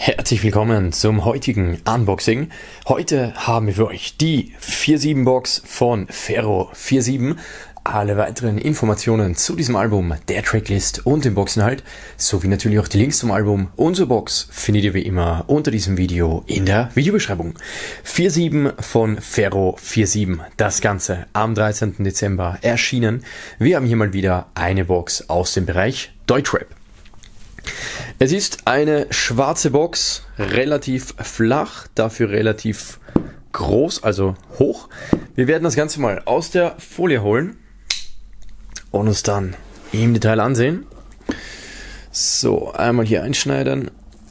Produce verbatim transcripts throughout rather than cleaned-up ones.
Herzlich willkommen zum heutigen Unboxing. Heute haben wir für euch die vier sieben Box von Ferro vier sieben. Alle weiteren Informationen zu diesem Album, der Tracklist und dem Boxinhalt, sowie natürlich auch die Links zum Album und zur Box findet ihr wie immer unter diesem Video in der Videobeschreibung. vier sieben von Ferro vier sieben, das Ganze am dreizehnten Dezember erschienen. Wir haben hier mal wieder eine Box aus dem Bereich Deutschrap. Es ist eine schwarze Box, relativ flach, dafür relativ groß, also hoch. Wir werden das Ganze mal aus der Folie holen und uns dann im Detail ansehen. So, einmal hier einschneiden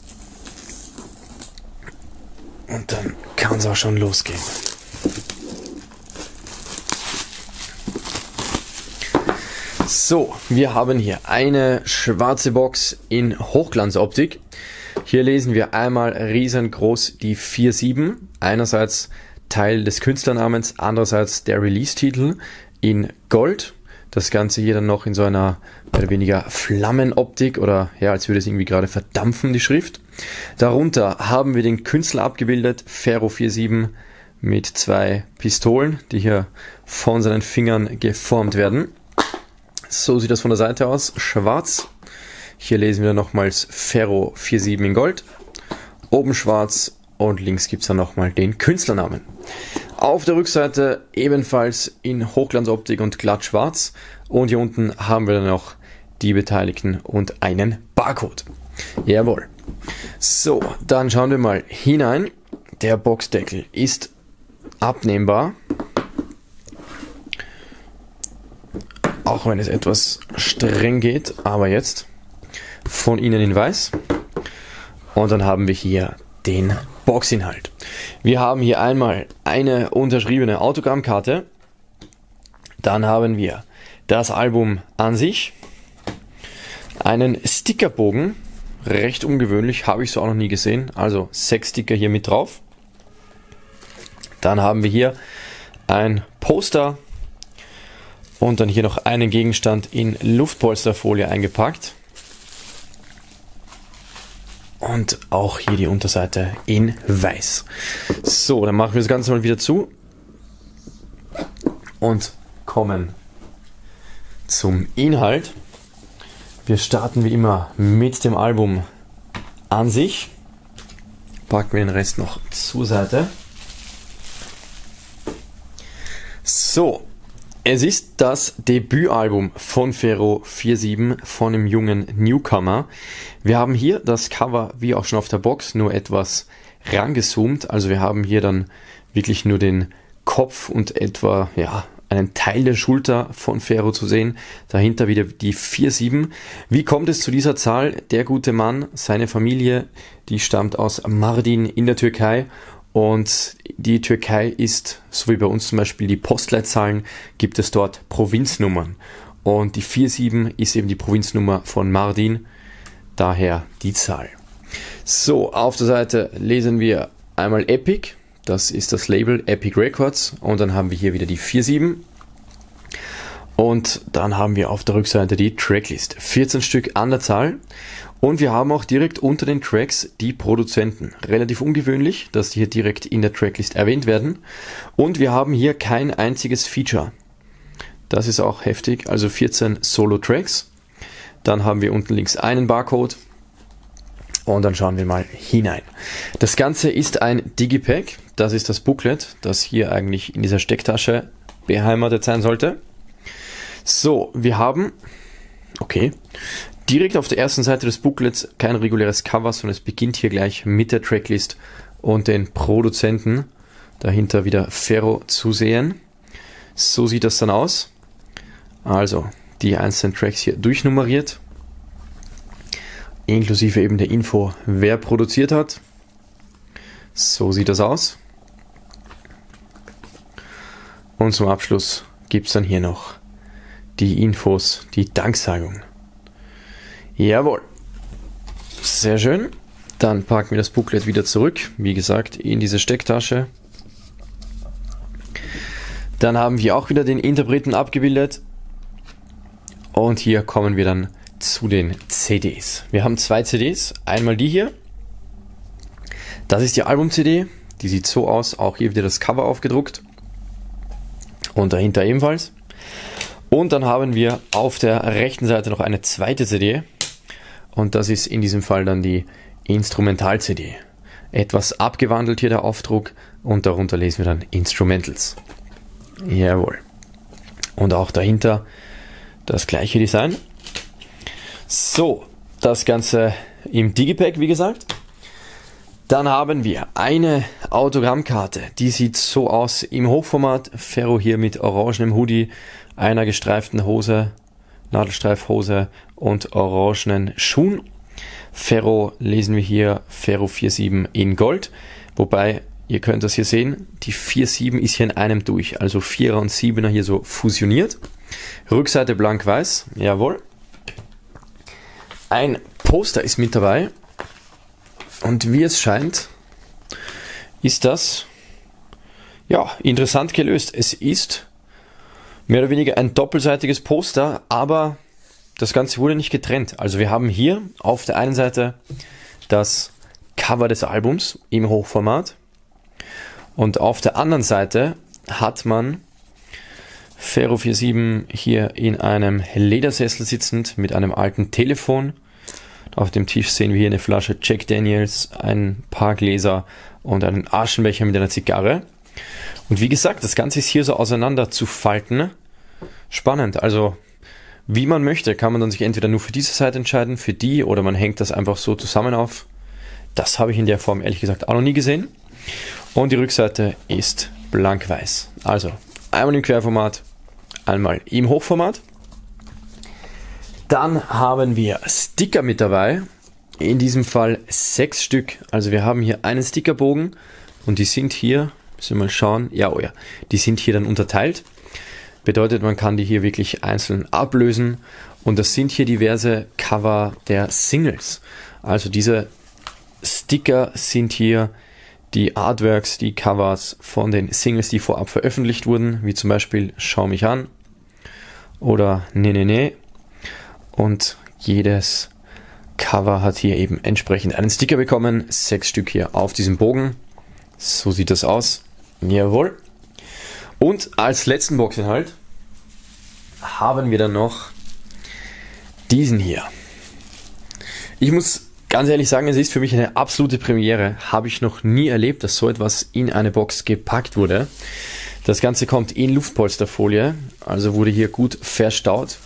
und dann kann es auch schon losgehen. So, wir haben hier eine schwarze Box in Hochglanzoptik. Hier lesen wir einmal riesengroß die vier sieben. Einerseits Teil des Künstlernamens, andererseits der Release-Titel in Gold. Das Ganze hier dann noch in so einer mehr oder weniger Flammenoptik oder ja, als würde es irgendwie gerade verdampfen, die Schrift. Darunter haben wir den Künstler abgebildet, Ferro vier sieben, mit zwei Pistolen, die hier von seinen Fingern geformt werden. So sieht das von der Seite aus, schwarz. Hier lesen wir nochmals Ferro vier sieben in Gold. Oben schwarz und links gibt es dann nochmal den Künstlernamen. Auf der Rückseite ebenfalls in Hochglanzoptik und glatt schwarz. Und hier unten haben wir dann noch die Beteiligten und einen Barcode. Jawohl. So, dann schauen wir mal hinein. Der Boxdeckel ist abnehmbar. Auch wenn es etwas streng geht, aber jetzt von innen in weiß. Und dann haben wir hier den Boxinhalt. Wir haben hier einmal eine unterschriebene Autogrammkarte. Dann haben wir das Album an sich. Einen Stickerbogen, recht ungewöhnlich, habe ich so auch noch nie gesehen. Also sechs Sticker hier mit drauf. Dann haben wir hier ein Poster. Und dann hier noch einen Gegenstand in Luftpolsterfolie eingepackt. Und auch hier die Unterseite in weiß. So, dann machen wir das Ganze mal wieder zu. Und kommen zum Inhalt. Wir starten wie immer mit dem Album an sich. Packen wir den Rest noch zur Seite. So. Es ist das Debütalbum von Ferro vier sieben, von dem jungen Newcomer. Wir haben hier das Cover, wie auch schon auf der Box, nur etwas rangezoomt. Also wir haben hier dann wirklich nur den Kopf und etwa ja, einen Teil der Schulter von Ferro zu sehen. Dahinter wieder die vier sieben. Wie kommt es zu dieser Zahl? Der gute Mann, seine Familie, die stammt aus Mardin in der Türkei. Und die Türkei ist, so wie bei uns zum Beispiel die Postleitzahlen, gibt es dort Provinznummern. Und die vier sieben ist eben die Provinznummer von Mardin, daher die Zahl. So, auf der Seite lesen wir einmal Epic, das ist das Label Epic Records. Und dann haben wir hier wieder die vier sieben. Und dann haben wir auf der Rückseite die Tracklist, vierzehn Stück an der Zahl. Und wir haben auch direkt unter den Tracks die Produzenten. Relativ ungewöhnlich, dass die hier direkt in der Tracklist erwähnt werden. Und wir haben hier kein einziges Feature. Das ist auch heftig, also vierzehn Solo-Tracks. Dann haben wir unten links einen Barcode. Und dann schauen wir mal hinein. Das Ganze ist ein Digipack. Das ist das Booklet, das hier eigentlich in dieser Stecktasche beheimatet sein sollte. So, wir haben, okay, direkt auf der ersten Seite des Booklets kein reguläres Cover, sondern es beginnt hier gleich mit der Tracklist und den Produzenten. Dahinter wieder Ferro zu sehen. So sieht das dann aus. Also die einzelnen Tracks hier durchnummeriert. Inklusive eben der Info, wer produziert hat. So sieht das aus. Und zum Abschluss gibt es dann hier noch die Infos, die Danksagung. Jawohl. Sehr schön. Dann packen wir das Booklet wieder zurück. Wie gesagt, in diese Stecktasche. Dann haben wir auch wieder den Interpreten abgebildet. Und hier kommen wir dann zu den C Ds. Wir haben zwei C Ds. Einmal die hier. Das ist die Album-C D, die sieht so aus, auch hier wieder das Cover aufgedruckt und dahinter ebenfalls. Und dann haben wir auf der rechten Seite noch eine zweite C D und das ist in diesem Fall dann die Instrumental-C D. Etwas abgewandelt hier der Aufdruck und darunter lesen wir dann Instrumentals. Jawohl. Und auch dahinter das gleiche Design. So, das Ganze im Digipack, wie gesagt. Dann haben wir eine Autogrammkarte, die sieht so aus im Hochformat. Ferro hier mit orangenem Hoodie, einer gestreiften Hose, Nadelstreifhose und orangenen Schuhen. Ferro lesen wir hier Ferro vier sieben in Gold, wobei, ihr könnt das hier sehen, die vier sieben ist hier in einem durch, also vierer und siebener hier so fusioniert. Rückseite blank-weiß, jawohl. Ein Poster ist mit dabei und wie es scheint, ist das ja interessant gelöst. Es ist mehr oder weniger ein doppelseitiges Poster, aber das Ganze wurde nicht getrennt. Also wir haben hier auf der einen Seite das Cover des Albums im Hochformat und auf der anderen Seite hat man Ferro vier sieben hier in einem Ledersessel sitzend mit einem alten Telefon. Auf dem Tisch sehen wir hier eine Flasche Jack Daniels, ein paar Gläser und einen Aschenbecher mit einer Zigarre. Und wie gesagt, das Ganze ist hier so auseinander zu falten. Spannend, also wie man möchte, kann man dann sich entweder nur für diese Seite entscheiden, für die, oder man hängt das einfach so zusammen auf. Das habe ich in der Form ehrlich gesagt auch noch nie gesehen. Und die Rückseite ist blank-weiß. Also einmal im Querformat, einmal im Hochformat. Dann haben wir Sticker mit dabei, in diesem Fall sechs Stück. Also wir haben hier einen Stickerbogen und die sind hier, müssen wir mal schauen, ja, oh ja, die sind hier dann unterteilt. Bedeutet, man kann die hier wirklich einzeln ablösen und das sind hier diverse Cover der Singles. Also diese Sticker sind hier die Artworks, die Covers von den Singles, die vorab veröffentlicht wurden, wie zum Beispiel Schau mich an oder Ne Ne Ne. Und jedes Cover hat hier eben entsprechend einen Sticker bekommen, sechs Stück hier auf diesem Bogen. So sieht das aus. Jawohl. Und als letzten Boxinhalt haben wir dann noch diesen hier. Ich muss ganz ehrlich sagen, es ist für mich eine absolute Premiere. Habe ich noch nie erlebt, dass so etwas in eine Box gepackt wurde. Das Ganze kommt in Luftpolsterfolie, also wurde hier gut verstaut.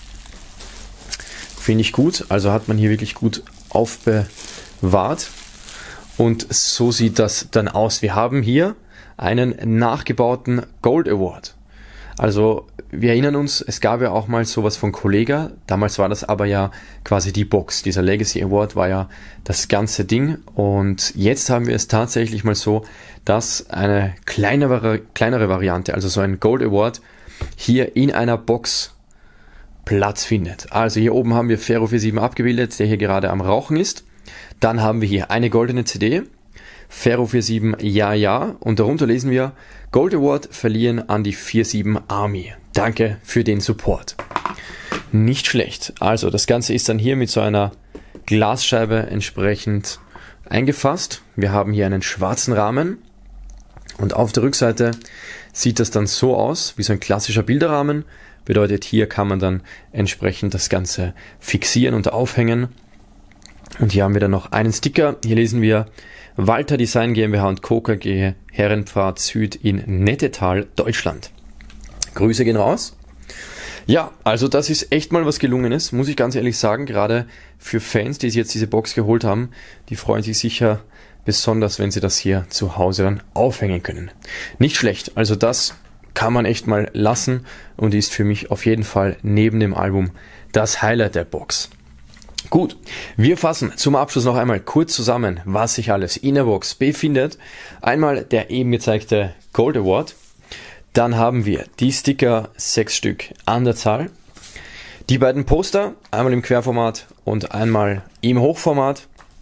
Finde ich gut, also hat man hier wirklich gut aufbewahrt. Und so sieht das dann aus. Wir haben hier einen nachgebauten Gold Award. Also wir erinnern uns, es gab ja auch mal sowas von Kollega, damals war das aber ja quasi die Box. Dieser Legacy Award war ja das ganze Ding und jetzt haben wir es tatsächlich mal so, dass eine kleinere, kleinere Variante, also so ein Gold Award, hier in einer Box Platz findet. Also hier oben haben wir Ferro vier sieben abgebildet, der hier gerade am Rauchen ist. Dann haben wir hier eine goldene C D, Ferro vier sieben Ja Ja, und darunter lesen wir: Gold Award verliehen an die vier sieben Army. Danke für den Support. Nicht schlecht. Also das Ganze ist dann hier mit so einer Glasscheibe entsprechend eingefasst. Wir haben hier einen schwarzen Rahmen und auf der Rückseite sieht das dann so aus, wie so ein klassischer Bilderrahmen. Bedeutet, hier kann man dann entsprechend das Ganze fixieren und aufhängen. Und hier haben wir dann noch einen Sticker. Hier lesen wir: Walter Design GmbH und Co. K G, Herrenpfad Süd in Nettetal, Deutschland. Grüße gehen raus. Ja, also das ist echt mal was Gelungenes, muss ich ganz ehrlich sagen. Gerade für Fans, die sich jetzt diese Box geholt haben, die freuen sich sicher besonders, wenn sie das hier zu Hause dann aufhängen können. Nicht schlecht, also das kann man echt mal lassen und ist für mich auf jeden Fall neben dem Album das Highlight der Box. Gut, wir fassen zum Abschluss noch einmal kurz zusammen, was sich alles in der Box befindet. Einmal der eben gezeigte Gold Award. Dann haben wir die Sticker, sechs Stück an der Zahl. Die beiden Poster, einmal im Querformat und einmal im Hochformat.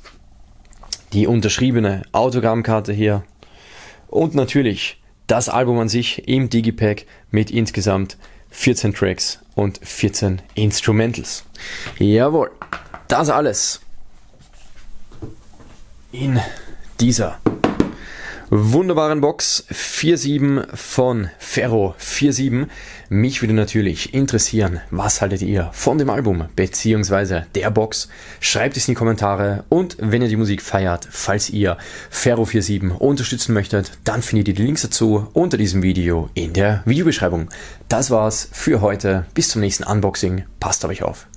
Die unterschriebene Autogrammkarte hier. Und natürlich das Album an sich im Digipack mit insgesamt vierzehn Tracks und vierzehn Instrumentals. Jawohl. Das alles in dieser wunderbaren Box vier sieben von Ferro vier sieben. Mich würde natürlich interessieren, was haltet ihr von dem Album bzw. der Box? Schreibt es in die Kommentare und wenn ihr die Musik feiert, falls ihr Ferro vier sieben unterstützen möchtet, dann findet ihr die Links dazu unter diesem Video in der Videobeschreibung. Das war's für heute. Bis zum nächsten Unboxing. Passt auf euch auf.